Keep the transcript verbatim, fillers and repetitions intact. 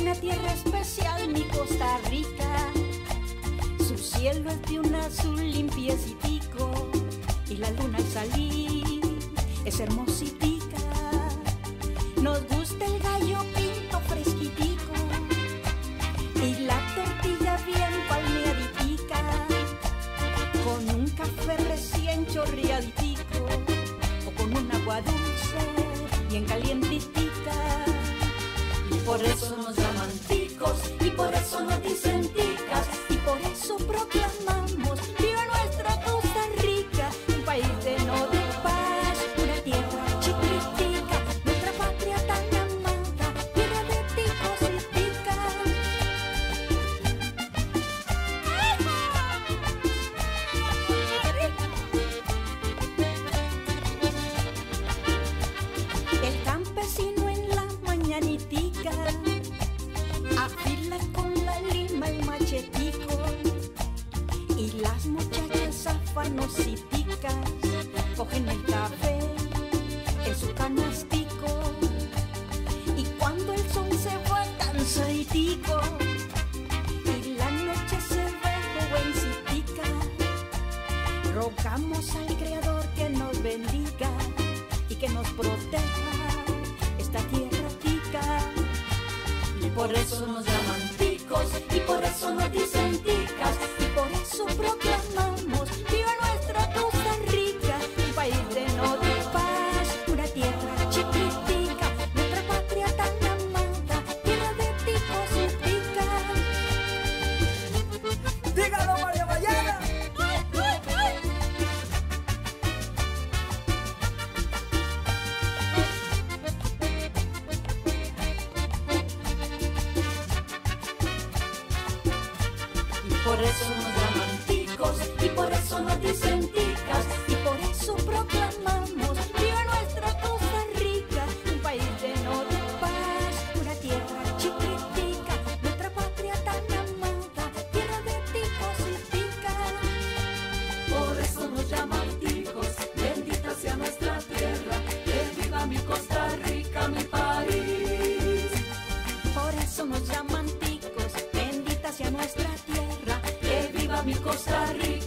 una tierra especial, mi Costa Rica. Su cielo es de un azul limpiecitico y la luna al salir es hermositica. Nos gusta el gallo pinto fresquitico y la tortilla bien palmeaditica, con un café recién chorreaditico o con un agua dulce bien calientitica. Y por eso nos llaman ticos, y por eso nos dicen ticas, y por eso proclamamos viva nuestra Costa Rica, un país lleno de paz, una tierra chiquitica, nuestra patria tan amada, tierra de ticos y ticas. El campesino en la mañanitica afila con la lima el machetico, y las muchachas afanositicas cogen el café en su canastico. Y cuando el sol se va cansaditico y la noche se ve jovencitica, rogamos al Creador que nos bendiga y que nos proteja esta tierra tica. Y por eso nos llaman ticos, y por eso nos dicen ticas, y por eso proclamamos viva nuestra Costa Rica, un país lleno de paz, una tierra chiquitica, nuestra patria tan amada, tierra de ticos y ticas. ¡Dígalo, María Mayana! Por eso nos llaman ticos, y por eso nos dicen ticas, y por eso proclamamos viva nuestra Costa Rica, un país lleno de paz, una tierra chiquitica, nuestra patria tan amada, tierra de ticos y ticas. Por eso nos llaman ticos, bendita sea nuestra tierra, que viva mi Costa Rica, mi país. Por eso nos llaman ticos, bendita sea nuestra tierra, Que viva mi Costa Rica.